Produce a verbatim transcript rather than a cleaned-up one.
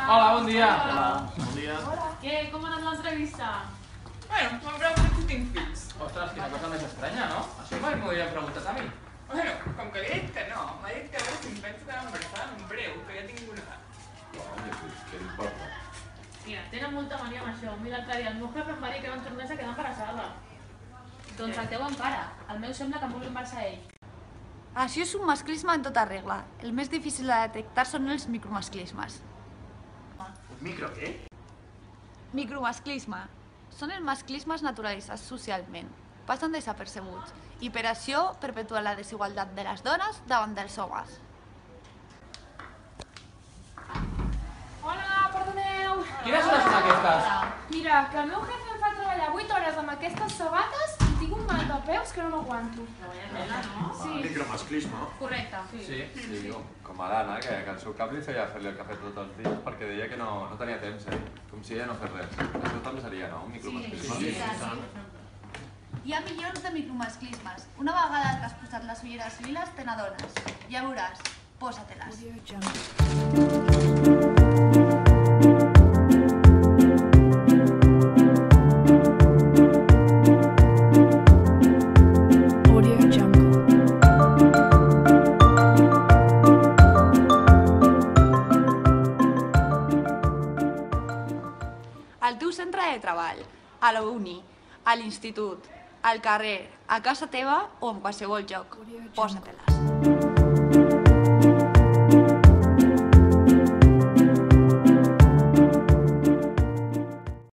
Hola, bon dia. Hola. Bon dia. Què? Com ha anat l'entrevista? Bueno, m'han preguntat si tinc fills. Ostres, quina cosa més estranya, no? Això mai m'ho havien preguntat a mi. Bueno, com que li he dit que no, m'ha dit que a veure si em penso quedar embarassada en breu, que ja tinc una edat. Home, pues, què li importa? Mira, tenen molta mania amb això. Mira, l'altre dia el meu jefe em va dir que no em tornés a quedar embarassada. Doncs el teu encara. El meu sembla que em vulgui embarassar ell. Això és un masclisme en tota regla. El més difícil de detectar són els micromasclismes. Un micro què? Micromasclisme. Són els masclismes naturalitzats socialment. Passen desapercebuts i per això perpetuen la desigualtat de les dones davant dels homes. Hola, perdoneu. Quines hores són aquestes? Mira, que el meu jefe em fa treballar vuit hores amb aquestes sabates i tinc un mal de peus que no m'aguanto. Treballa tela, no? Sí. Micromasclisme. Correcte. Sí. Sí, com, com a l'Anna, que, que el seu cap li feia fer-li el cafè tots els dies perquè deia que no, no tenia temps, eh? Com si ella no fes res. Això també seria, no? Un micromasclisme. Sí, sí. Hi ha milions de micromasclismes. Una vegada que has posat les ulleres liles, te n'adones. Ja veuràs. Posa-te-les. Al teu centre de treball, a la uni, a l'institut, al carrer, a casa teva o en qualsevol lloc. Posa-te-les.